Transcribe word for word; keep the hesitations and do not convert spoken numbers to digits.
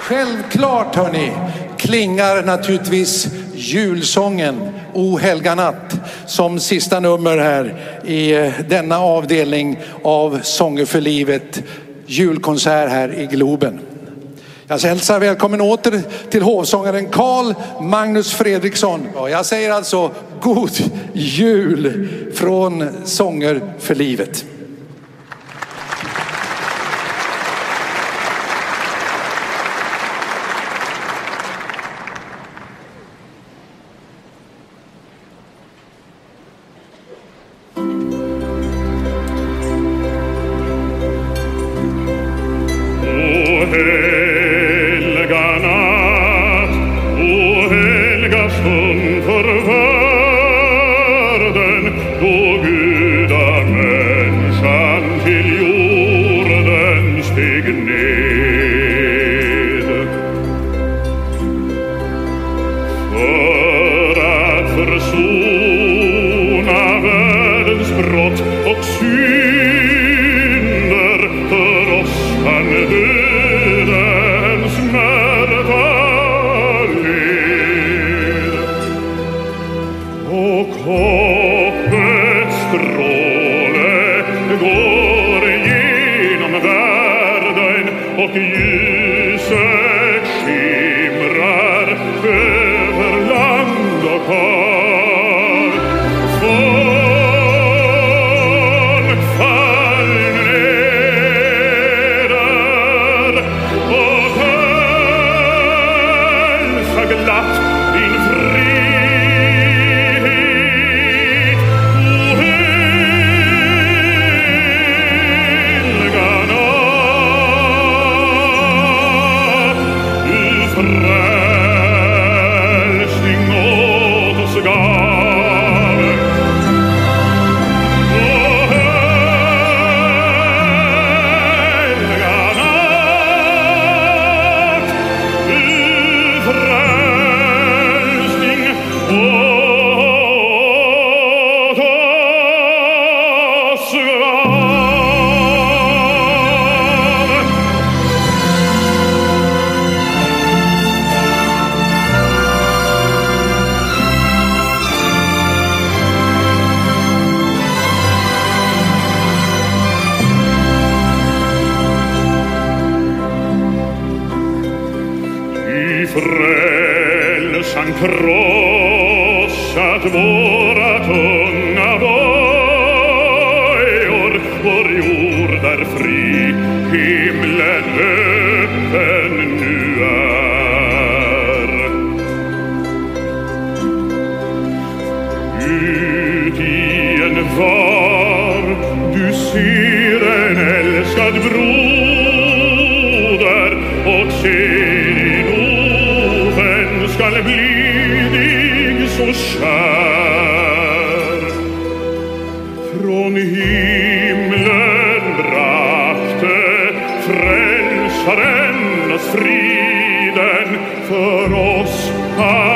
Självklart hörni, klingar naturligtvis julsången O helga natt som sista nummer här i denna avdelning av Sånger för livet, julkonsert här i Globen. Jag hälsar välkommen åter till hovsångaren Carl Magnus Fredriksson. Jag säger alltså god jul från Sånger för livet. Frälsaren krossat våra tunga bojor, vår jord är fri, himlen öppen nu är. Ut i en var du ser en älskad broder och ser skall bli dig så kär. Från himlen brakte frälsaren oss friden för oss.